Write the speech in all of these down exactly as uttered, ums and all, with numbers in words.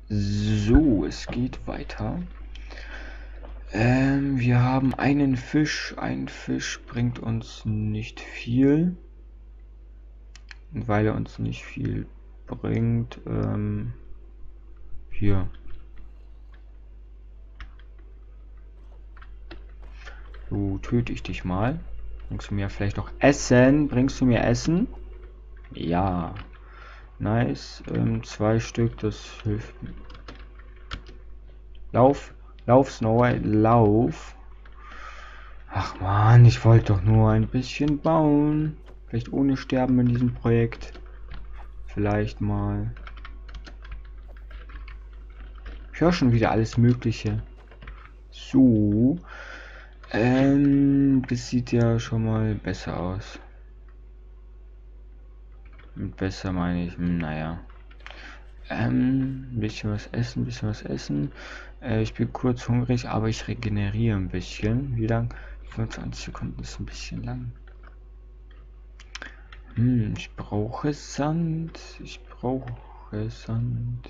So, es geht weiter. Ähm, wir haben einen Fisch. Ein Fisch bringt uns nicht viel. Und weil er uns nicht viel bringt, ähm, hier. So, töte ich dich mal. Bringst du mir vielleicht auch Essen? Bringst du mir Essen? Ja. Nice. Ähm, zwei Stück, das hilft mir. Lauf. Lauf, Snow White, lauf. Ach man, ich wollte doch nur ein bisschen bauen. Vielleicht ohne Sterben in diesem Projekt. Vielleicht mal. Ich höre schon wieder alles Mögliche. So. Ähm, das sieht ja schon mal besser aus. Mit besser meine ich, naja. Ähm, ein bisschen was essen, ein bisschen was essen. Äh, ich bin kurz hungrig, aber ich regeneriere ein bisschen. Wie lang? fünfundzwanzig Sekunden ist ein bisschen lang. Hm, ich brauche Sand. Ich brauche Sand.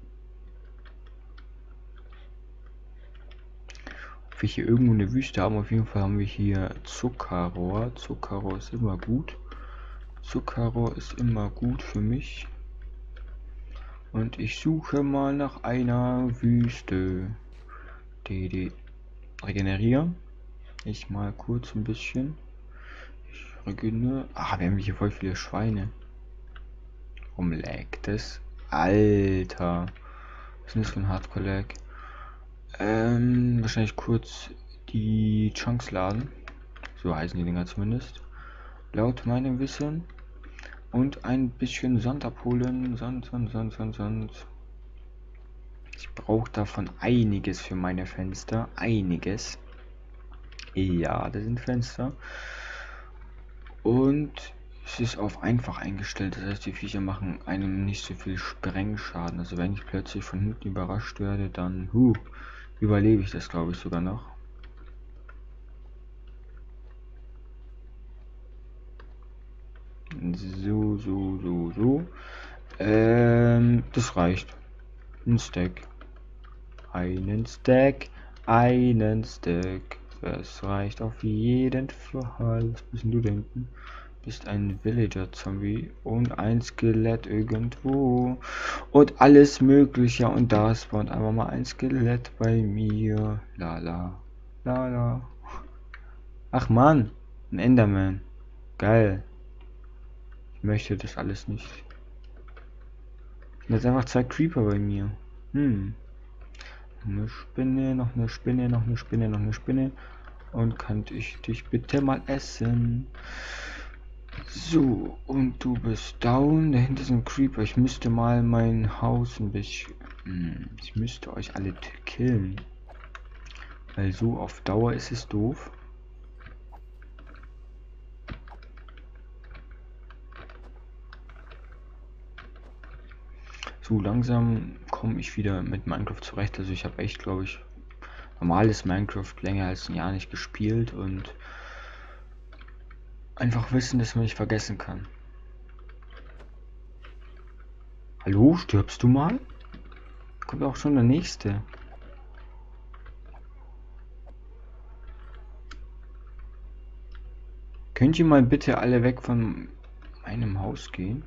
Ob wir hier irgendwo eine Wüste haben, auf jeden Fall haben wir hier Zuckerrohr. Zuckerrohr ist immer gut. Zuckerrohr ist immer gut für mich. Und ich suche mal nach einer Wüste. Die, die regeneriere. Ich mal kurz ein bisschen. Ich regeneriere. Ah, wir haben hier voll viele Schweine. Warum laggt das? Alter. Was ist denn das für ein Hardcore-Lag? Ähm, wahrscheinlich kurz die Chunks laden. So heißen die Dinger zumindest. Laut meinem Wissen. Und ein bisschen Sand abholen. Sand, Sand, Sand, Sand, Sand. Ich brauche davon einiges für meine Fenster. Einiges. Ja, das sind Fenster. Und es ist auf einfach eingestellt. Das heißt, die Viecher machen einem nicht so viel Sprengschaden. Also wenn ich plötzlich von hinten überrascht werde, dann huh, überlebe ich das, glaube ich, sogar noch. So, so, so, so. Ähm, das reicht. Ein Stack. Einen Stack. Einen Stack. Das reicht auf jeden Fall. Was bist du denken? Bist ein Villager-Zombie und ein Skelett irgendwo. Und alles Mögliche. Und da spawnt einfach mal ein Skelett bei mir. Lala. Lala. Ach man. Ein Enderman. Geil. Ich möchte das alles nicht. Jetzt einfach zwei Creeper bei mir. Hm. Eine Spinne, noch eine Spinne, noch eine Spinne, noch eine Spinne. Und könnte ich dich bitte mal essen? So, und du bist down. Dahinter ist ein Creeper. Ich müsste mal mein Haus ein bisschen... Hm, ich müsste euch alle killen. Weil so auf Dauer ist es doof. So langsam komme ich wieder mit Minecraft zurecht. Also ich habe echt, glaube ich, normales Minecraft länger als ein Jahr nicht gespielt und einfach wissen, dass man nicht vergessen kann. Hallo, stirbst du mal? Kommt auch schon der nächste. Könnt ihr mal bitte alle weg von meinem Haus gehen?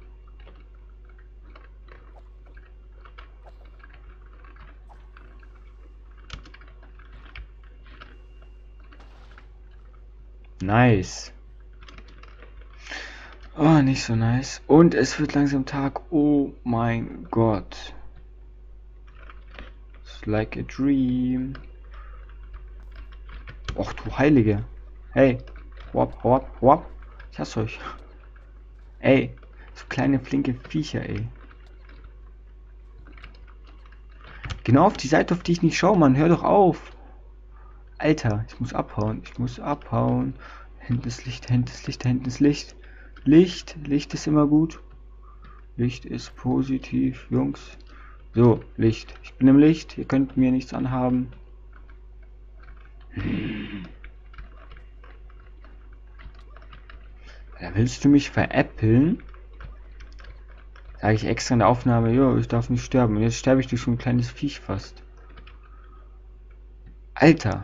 Nice. Oh, nicht so nice. Und es wird langsam Tag. Oh mein Gott. It's like a dream. Och du Heilige. Hey. Hopp, hopp, hopp. Ich hasse euch. Ey. So kleine flinke Viecher, ey. Genau auf die Seite, auf die ich nicht schaue, Mann. Hör doch auf. Alter, ich muss abhauen. Ich muss abhauen. Hinten ist Licht, hinten ist Licht, hinten ist Licht. Licht, Licht ist immer gut. Licht ist positiv, Jungs. So, Licht. Ich bin im Licht. Ihr könnt mir nichts anhaben. Hm. Da willst du mich veräppeln? Sage ich extra in der Aufnahme, jo, ich darf nicht sterben. Und jetzt sterbe ich durch so ein kleines Viech fast. Alter.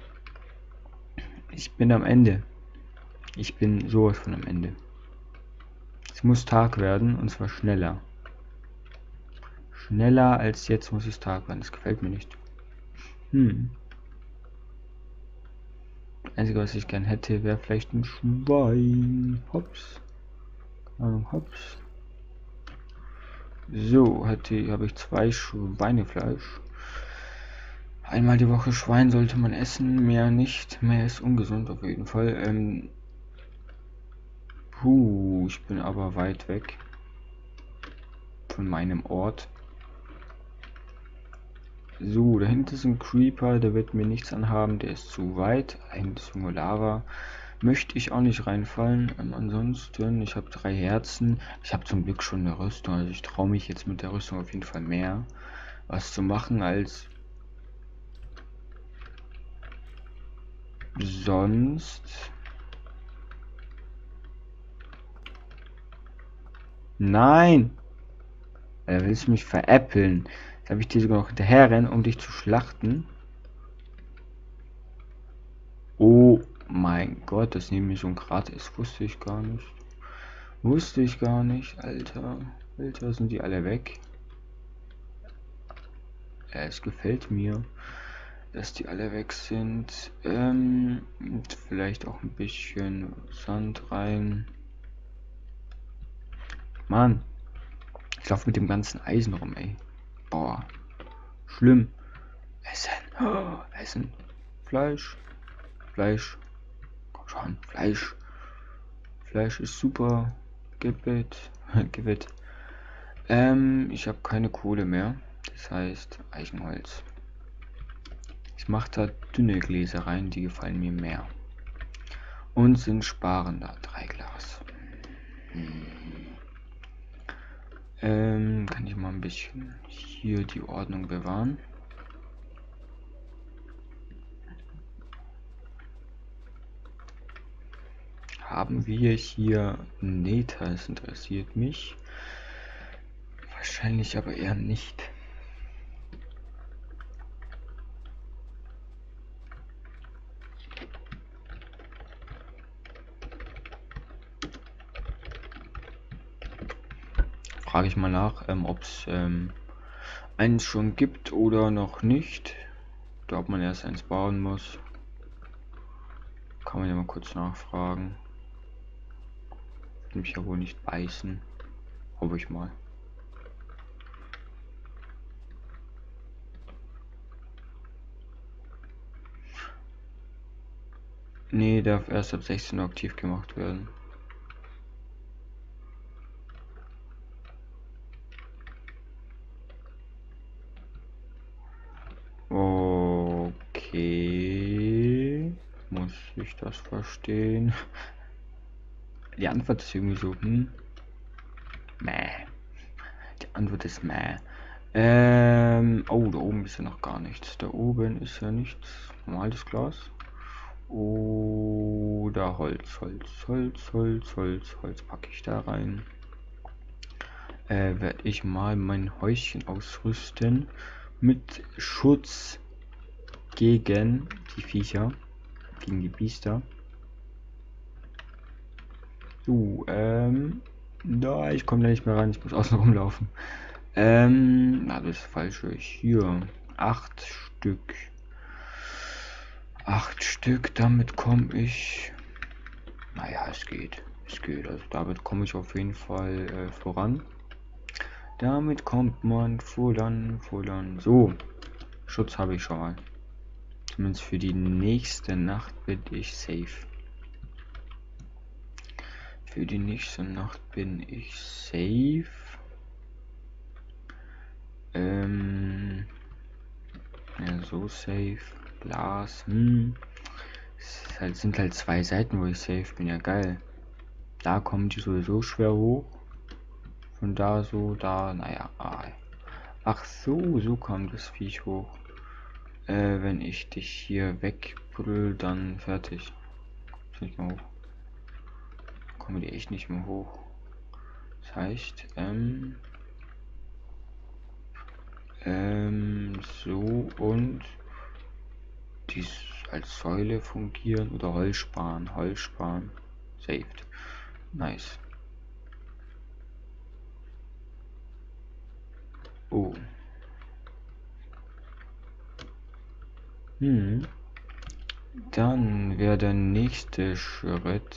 Ich bin am Ende. Ich bin sowas von am Ende. Es muss Tag werden und zwar schneller. Schneller als jetzt muss es Tag werden. Das gefällt mir nicht. Hm. Das Einzige, was ich gern hätte, wäre vielleicht ein Schwein. Hops. Keine Ahnung, hops. So, hatte habe ich zwei Schweinefleisch. Einmal die Woche Schwein sollte man essen, mehr nicht. Mehr ist ungesund auf jeden Fall. Ähm, puh, ich bin aber weit weg von meinem Ort. So, dahinter ist ein Creeper, der wird mir nichts anhaben, der ist zu weit. Ein Singulava möchte ich auch nicht reinfallen. Ähm, ansonsten, ich habe drei Herzen. Ich habe zum Glück schon eine Rüstung, also ich traue mich jetzt mit der Rüstung auf jeden Fall mehr was zu machen als sonst. Nein! Er will mich veräppeln. Jetzt habe ich dir sogar noch hinterher rennen, um dich zu schlachten. Oh mein Gott, das nehmen wir so ein gratis. Wusste ich gar nicht. Wusste ich gar nicht, Alter. Alter, sind die alle weg? Ja, es gefällt mir, dass die alle weg sind. Ähm, und vielleicht auch ein bisschen Sand rein. Mann, ich laufe mit dem ganzen Eisen rum, ey. Boah, schlimm. Essen, oh, Essen. Fleisch, Fleisch. Komm schon, Fleisch. Fleisch ist super. Gib it, gib it. Ähm, ich habe keine Kohle mehr. Das heißt Eichenholz. Ich mache da dünne Gläser rein, die gefallen mir mehr. Und sind sparender. Drei Glas. Hm. Ähm, kann ich mal ein bisschen hier die Ordnung bewahren. Haben wir hier Nether? Das interessiert mich. Wahrscheinlich aber eher nicht. Frage ich mal nach, ähm, ob es ähm, eins schon gibt oder noch nicht. Oder ob man erst eins bauen muss. Kann man ja mal kurz nachfragen. Wird mich ja wohl nicht beißen. Hoffe ich mal. Nee, darf erst ab sechzehn Uhr aktiv gemacht werden. Okay. Muss ich das verstehen? Die Antwort ist irgendwie so, hm? Mäh. Die Antwort ist mäh. Ähm, oh, da oben ist ja noch gar nichts. Da oben ist ja nichts. Normales Glas. Oder Holz, Holz, Holz, Holz, Holz, Holz packe ich da rein. Äh, werde ich mal mein Häuschen ausrüsten mit Schutz gegen die Viecher, gegen die Biester. So, ähm, da, ich komme da nicht mehr rein, ich muss außen rumlaufen. Ähm, na, das ist falsch. Hier, acht Stück. Acht Stück, damit komme ich. Naja, es geht. Es geht. Also damit komme ich auf jeden Fall äh, voran. Damit kommt man voran, voran. So, Schutz habe ich schon mal. Zumindest für die nächste Nacht bin ich safe. Für die nächste Nacht bin ich safe. Ähm, ja, so safe. Glas, hm. Es halt, sind halt zwei Seiten, wo ich safe bin. Ja, geil. Da kommen die sowieso schwer hoch. Von da so, da, naja. Ah. Ach so, so kommt das Viech hoch. Äh, wenn ich dich hier wegbrüll, dann fertig. Nicht mehr hoch. Kommen die echt nicht mehr hoch. Das heißt, ähm, Ähm, so und dies als Säule fungieren oder Holz sparen. Holz sparen. Saved. Nice. Oh. Hm. Dann wäre der nächste Schritt.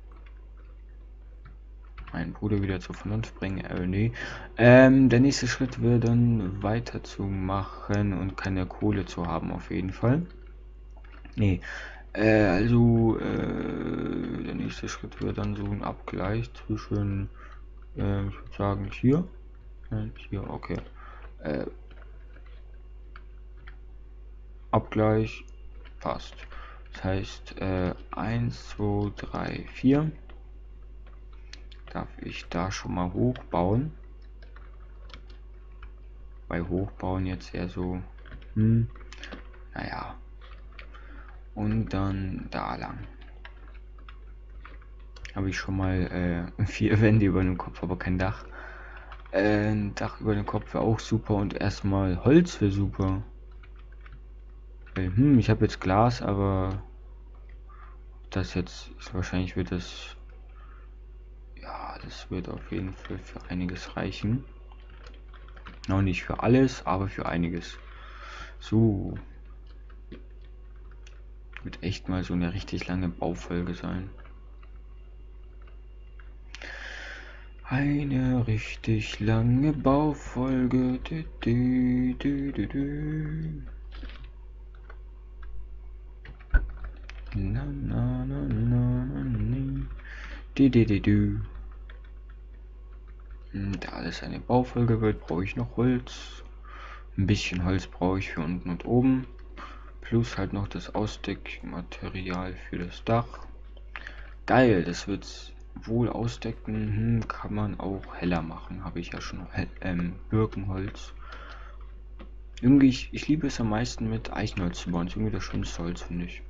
Meinen Bruder wieder zur Vernunft bringen. Äh, nee. Ähm, der nächste Schritt wäre dann weiterzumachen und keine Kohle zu haben, auf jeden Fall. Nee. Äh, also, äh, der nächste Schritt wäre dann so ein Abgleich zwischen, äh, ich würde sagen, hier und hier, okay. Äh, Abgleich passt. Das heißt, äh, eins, zwei, drei, vier. Darf ich da schon mal hochbauen? Bei Hochbauen jetzt eher so, hm, naja. Und dann da lang. Habe ich schon mal äh, vier Wände über dem Kopf, aber kein Dach. Äh, ein Dach über dem Kopf wäre auch super und erstmal Holz wäre super. Weil, hm, ich habe jetzt Glas, aber das jetzt ist wahrscheinlich wird das, ja, das wird auf jeden Fall für einiges reichen. Noch nicht für alles, aber für einiges. So. Wird echt mal so eine richtig lange Baufolge sein. Eine richtig lange Baufolge. Du, du, du, du, du. Na, na, na, na, na, na. Du, du, du, du. Da alles eine Baufolge wird, brauche ich noch Holz. Ein bisschen Holz brauche ich für unten und oben. Plus halt noch das Ausdeckmaterial für das Dach. Geil, das wird wohl ausdecken. Hm, kann man auch heller machen. Habe ich ja schon. Ähm, Birkenholz. Irgendwie, ich, ich liebe es am meisten mit Eichenholz zu bauen. Das ist irgendwie das schönste Holz, finde ich.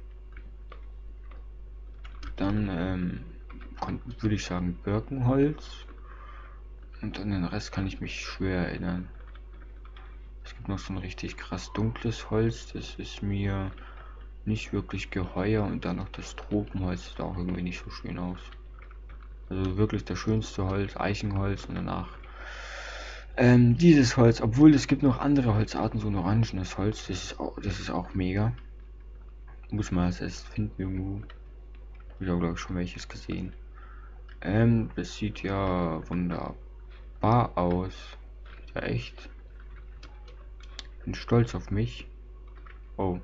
Dann ähm, würde ich sagen Birkenholz. Und an den Rest kann ich mich schwer erinnern. Es gibt noch so ein richtig krass dunkles Holz. Das ist mir nicht wirklich geheuer. Und dann noch das Tropenholz. Sieht auch irgendwie nicht so schön aus. Also wirklich das schönste Holz, Eichenholz. Und danach ähm, dieses Holz. Obwohl es gibt noch andere Holzarten. So ein orangenes Holz. Das ist auch, das ist auch mega. Muss man es erst finden irgendwo. Ich habe glaube ich schon welches gesehen. Ähm, das sieht ja wunderbar aus. Ja, echt. Bin stolz auf mich. Oh.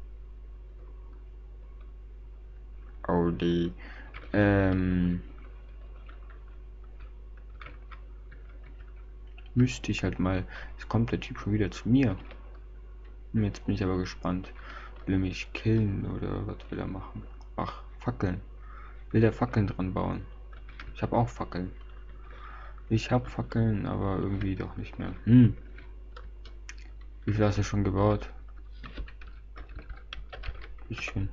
Oh, die. Ähm. Müsste ich halt mal. Jetzt kommt der Typ schon wieder zu mir. Jetzt bin ich aber gespannt. Will er mich killen oder was will er machen? Ach, Fackeln. Will der Fackeln dran bauen? Ich habe auch Fackeln. Ich habe Fackeln, aber irgendwie doch nicht mehr. Hm. Wie viel hast du schon gebaut? Bisschen.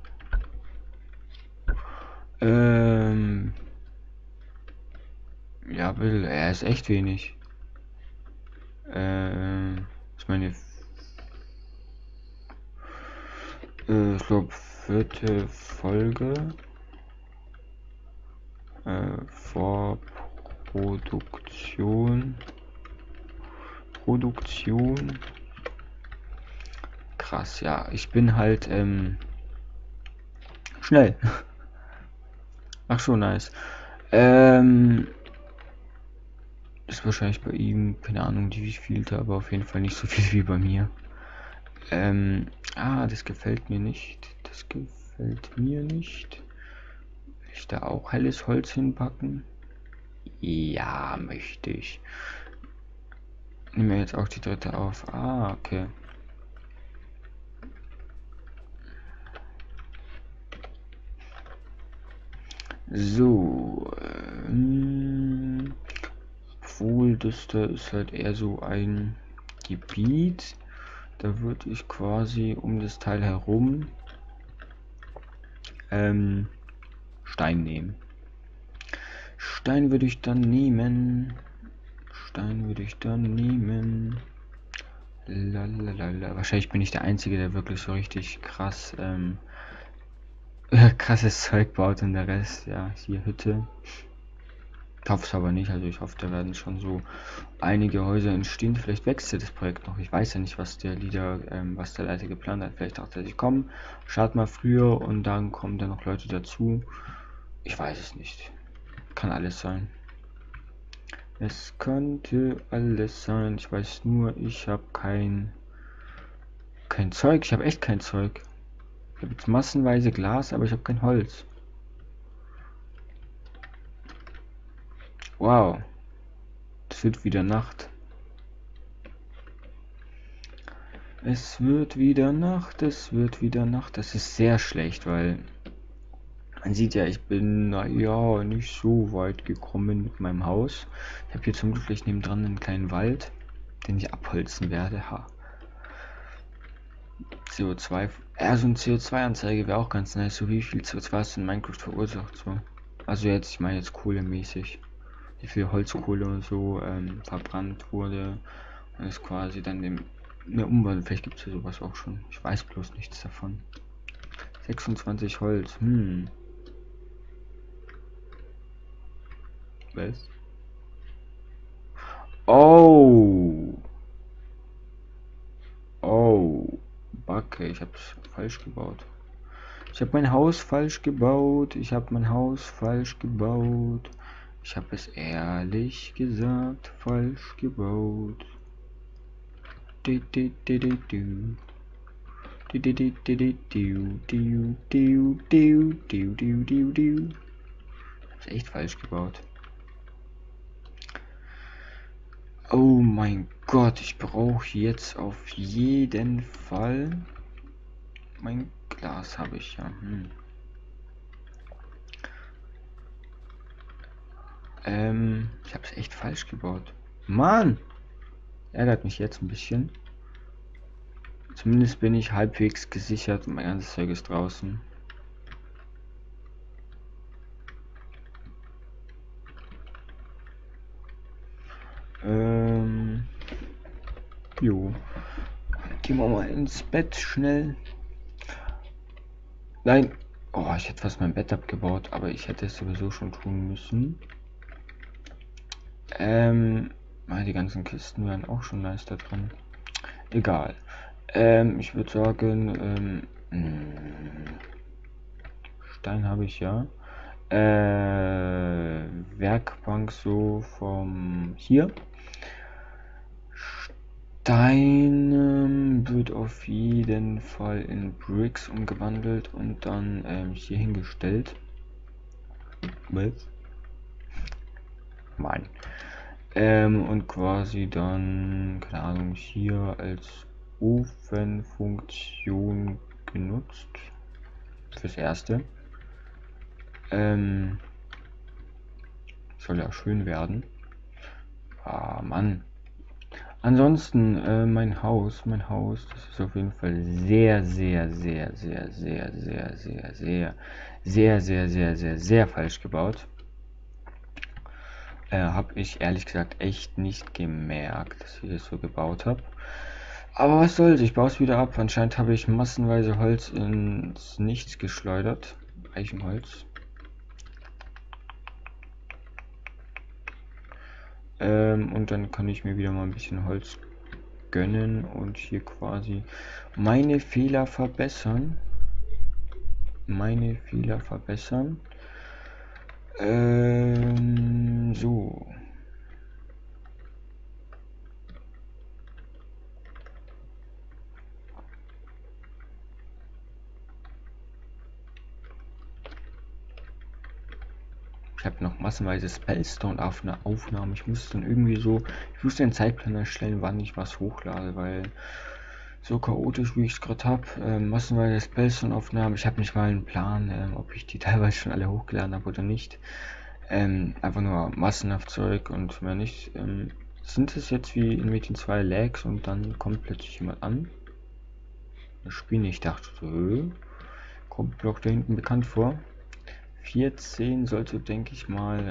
Ähm. Ja, will. Er ist echt wenig. Äh. Ich meine. Äh, ich glaube, vierte Folge. Äh, Vorproduktion. Produktion. Krass, ja. Ich bin halt ähm, schnell. Ach so, nice. Ähm, ist wahrscheinlich bei ihm, keine Ahnung, die wievielte, aber auf jeden Fall nicht so viel wie bei mir. Ähm, ah, das gefällt mir nicht. Das gefällt mir nicht. Will ich da auch helles Holz hinpacken? Ja, möchte ich. Nehmen wir jetzt auch die dritte auf. Ah, okay. So, ähm, obwohl das da ist halt eher so ein Gebiet, da würde ich quasi um das Teil herum ähm, Stein nehmen. Stein würde ich dann nehmen. Stein würde ich dann nehmen. Lalalala. Wahrscheinlich bin ich der Einzige, der wirklich so richtig krass, ähm, krasses Zeug baut und der Rest, ja, hier Hütte. Ich hoffe es aber nicht, also ich hoffe, da werden schon so einige Häuser entstehen. Vielleicht wächst ja das Projekt noch. Ich weiß ja nicht, was der Leader, ähm, was der Leiter geplant hat. Vielleicht dachte er sich, komm, start mal früher und dann kommen dann noch Leute dazu. Ich weiß es nicht. Kann alles sein. Es könnte alles sein. Ich weiß nur, ich habe kein kein Zeug. Ich habe echt kein Zeug. Ich habe jetzt massenweise Glas, aber ich habe kein Holz. Wow. Es wird wieder Nacht. Es wird wieder Nacht, es wird wieder Nacht. Das ist sehr schlecht, weil man sieht ja, ich bin naja nicht so weit gekommen mit meinem Haus. Ich habe hier zum Glück gleich nebendran einen kleinen Wald, den ich abholzen werde. Ha. C O zwei. Ja, so ein C O zwei Anzeige wäre auch ganz nice. So wie viel C O zwei hast du in Minecraft verursacht? So. Also jetzt, ich meine jetzt kohlemäßig. Wie viel Holzkohle und so ähm, verbrannt wurde. Und ist quasi dann dem eine Umwandlung. Vielleicht gibt es ja sowas auch schon. Ich weiß bloß nichts davon. sechsundzwanzig Holz. Hm. Was? Oh. Oh. Backe, ich hab's falsch gebaut. Ich habe mein Haus falsch gebaut. Ich habe mein Haus falsch gebaut. Ich habe es ehrlich gesagt falsch gebaut. Du, du, du, du, du. Du, du, du, du, du, du, du, du, du, du, du, du, du. Ich hab's echt falsch gebaut. Oh mein Gott, ich brauche jetzt auf jeden Fall mein Glas habe ich ja. Hm. Ähm, ich habe es echt falsch gebaut. Mann! Ärgert mich jetzt ein bisschen. Zumindest bin ich halbwegs gesichert und mein ganzes Zeug ist draußen. Ähm. Jo. Gehen wir mal ins Bett schnell. Nein. Oh, ich hätte fast mein Bett abgebaut, aber ich hätte es sowieso schon tun müssen. Ähm. Die ganzen Kisten wären auch schon nice da drin. Egal. Ähm, ich würde sagen, ähm, Stein habe ich ja. Äh, Werkbank so vom hier. Stein ähm, wird auf jeden Fall in Bricks umgewandelt und dann ähm, hier hingestellt. Was? Nein. Ähm, und quasi dann, keine Ahnung, hier als Ofenfunktion genutzt. Fürs Erste. Ähm, soll ja schön werden. Ah, Mann. Ansonsten, äh, mein Haus, mein Haus, das ist auf jeden Fall sehr, sehr, sehr, sehr, sehr, sehr, sehr, sehr, sehr, sehr, sehr, sehr, sehr falsch gebaut. Äh, habe ich ehrlich gesagt echt nicht gemerkt, dass ich das so gebaut habe. Aber was soll's, ich baue es wieder ab. Anscheinend habe ich massenweise Holz ins Nichts geschleudert. Eichenholz. Ähm, und dann kann ich mir wieder mal ein bisschen Holz gönnen und hier quasi meine Fehler verbessern. Meine Fehler verbessern. Ähm, so. Ich habe noch massenweise Spellstone auf einer Aufnahme. Ich muss dann irgendwie so, ich muss den Zeitplan erstellen, wann ich was hochlade, weil so chaotisch wie ich es gerade habe, äh, massenweise Spellstone Aufnahmen. Ich habe nicht mal einen Plan, äh, ob ich die teilweise schon alle hochgeladen habe oder nicht. Ähm, einfach nur massenhaft Zeug und mehr nicht. Ähm, sind es jetzt wie in Metin zwei Lags und dann kommt plötzlich jemand an? Das Spiel nicht, dachte so, äh, kommt mir auch da hinten bekannt vor. vierzehn sollte, denke ich mal,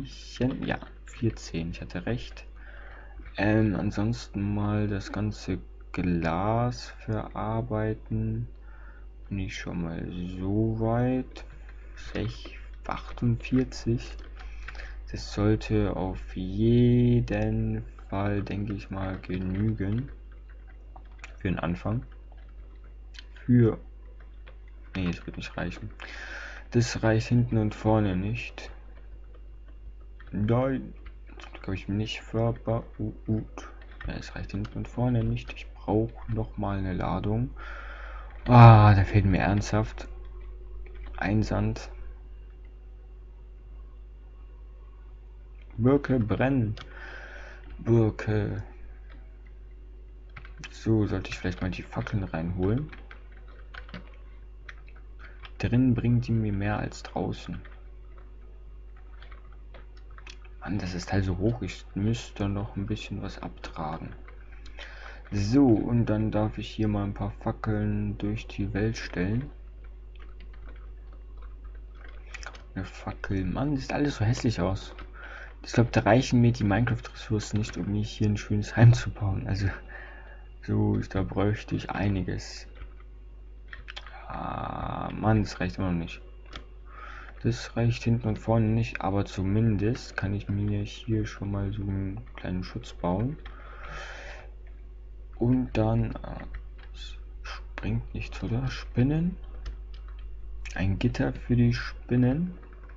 reichen. Ja, vierzehn, ich hatte recht. Ähm, ansonsten mal das Ganze Glas verarbeiten. Bin ich schon mal so weit. achtundvierzig. Das sollte auf jeden Fall, denke ich mal, genügen. Für den Anfang. Für... Nee, es wird nicht reichen. Das reicht hinten und vorne nicht. Nein, das habe ich mir nicht verbaut. Ja, es reicht hinten und vorne nicht. Ich brauche noch mal eine Ladung. Ah, da fehlt mir ernsthaft ein Sand. Birke brennen. Birke. So, sollte ich vielleicht mal die Fackeln reinholen. Drinnen bringt die mir mehr als draußen. Mann, das ist halt so hoch. Ich müsste noch ein bisschen was abtragen. So, und dann darf ich hier mal ein paar Fackeln durch die Welt stellen. Eine Fackel. Mann, sieht alles so hässlich aus. Ich glaube, da reichen mir die Minecraft-Ressourcen nicht, um mir hier ein schönes Heim zu bauen. Also, so, da bräuchte ich einiges. Ah, Mann, das reicht immer noch nicht. Das reicht hinten und vorne nicht, aber zumindest kann ich mir hier schon mal so einen kleinen Schutz bauen. Und dann äh, springt nichts, oder? Spinnen. Ein Gitter für die Spinnen.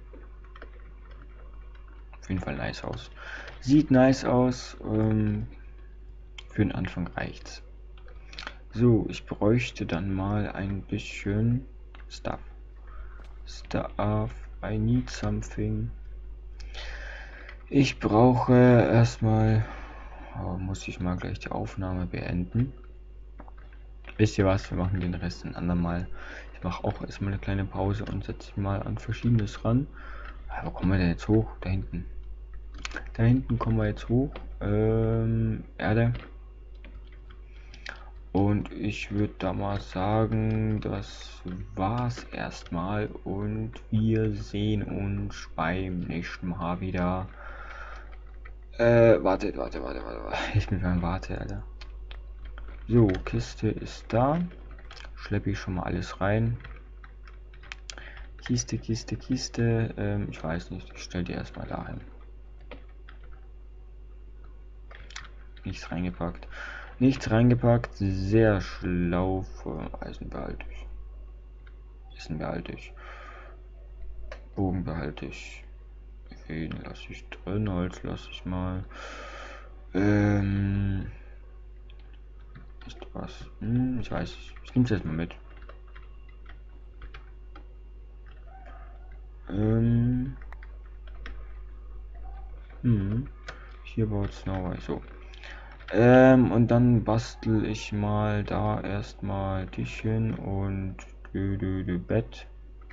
Auf jeden Fall nice aus. Sieht nice aus. Ähm, für den Anfang reicht's. So, ich bräuchte dann mal ein bisschen Stuff. Stuff. I need something. Ich brauche erstmal. Oh, muss ich mal gleich die Aufnahme beenden. Wisst ihr was? Wir machen den Rest ein andermal. Ich mache auch erstmal eine kleine Pause und setze mal an Verschiedenes ran. Wo kommen wir denn jetzt hoch? Da hinten. Da hinten kommen wir jetzt hoch. Ähm, Erde. Und ich würde da mal sagen, das war's erstmal. Und wir sehen uns beim nächsten Mal wieder. Äh, warte, warte, warte, warte. Ich bin beim Warte, Alter. So, Kiste ist da. Schleppe ich schon mal alles rein. Kiste, Kiste, Kiste. Ähm, ich weiß nicht. Ich stelle die erstmal dahin. Nichts reingepackt. Nichts reingepackt. Sehr schlau. Eisen behalte ich. Essen behalte ich. Bogen behalte ich. Den lasse ich drin. Holz lasse ich mal. Ähm. Ist was? Hm, ich weiß. Ich nehme es jetzt mal mit. Ähm. Hm. Hier baut Snow so. Ähm, und dann bastel ich mal da erstmal Tischchen und dü, dü, dü, Bett.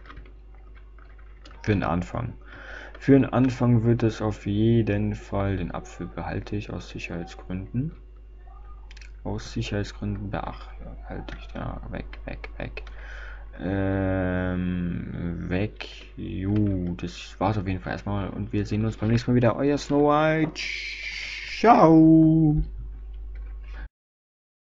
Für den Anfang. Für den Anfang wird es auf jeden Fall, den Apfel behalte ich aus Sicherheitsgründen. Aus Sicherheitsgründen behalte ich da weg, weg, weg. Ähm, weg. Jo, das war's auf jeden Fall erstmal und wir sehen uns beim nächsten Mal wieder. Euer Snow White. Ciao.